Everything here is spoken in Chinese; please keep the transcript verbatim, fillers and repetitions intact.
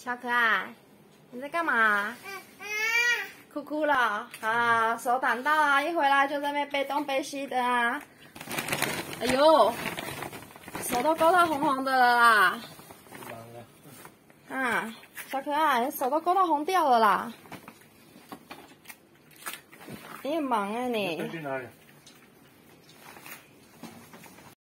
小可爱，你在干嘛？哭哭了啊！手挡到啊！一回来就在那边背东背西的啊！哎呦，手都勾到红红的了啦！啊，小可爱，手都勾到红掉了啦！你很忙啊你。